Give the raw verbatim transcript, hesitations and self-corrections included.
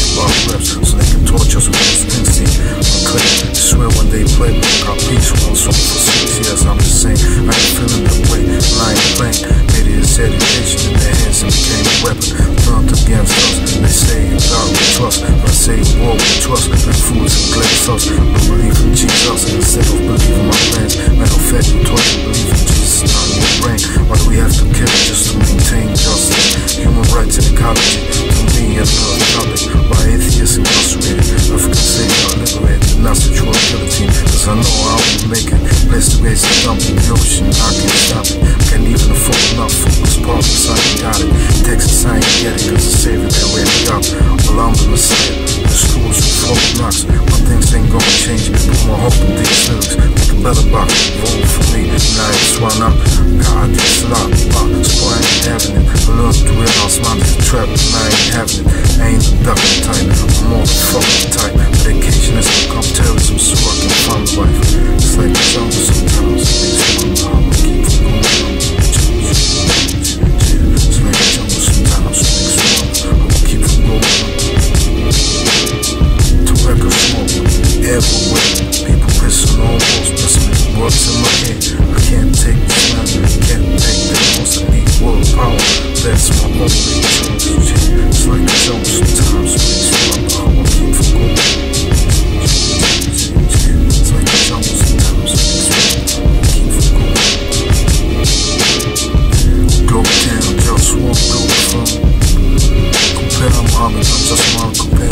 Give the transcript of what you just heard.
about reps so they can torture us with this Springsteen. I'm clear, I swear when they play me, got peace one song for six years. I'm just saying, I ain't feeling the way, lying playing. Made it his education in their hands and became a weapon. Turned against us, they say in God we trust, but I say in war we trust. With foods and glass sauce, I believe in Jesus instead of believing my plans. Matter of fact, I'm taught to believe in Jesus, not in your brain. Why do we have to kill just to maintain justice? Human rights and ecology, to me another topic. Why atheists incarcerated? Nothing can say are liberated, not the true ability. Cause I know I will make it. Place the base and dump in the ocean, I can't stop it. Can't even afford enough focus, problems, I ain't got it. Texas, I ain't get it, cause the savior they already got. Well, I'm the messiah, the schools with folk knocks. My things ain't gonna change, put my hope in these lyrics. Make a better box, vote for me, and I ain't sworn up. God, this lot, so I ain't having it. I learned to realize mine is a trap, and I ain't having it. I ain't the ducking type, I'm more the fucking type. Medication has become terrorism, so I can find a wife. It's like the jungle sometimes, it makes me wonder how I keep from going. It's like the jungle sometimes, it makes me wonder how I keep from going. Tobacco smoke, everywhere. People pissing on walls, pressing words in my head. I can't take the smell, can't take the most. I need world power, that's my only choice. It's like the jungle sometimes, it makes me wonder how I keep from going. It's like the jungle sometimes, it makes me wonder how I keep from going. Go down, just walk, go from. Compare Muhammad, I'm just one compare.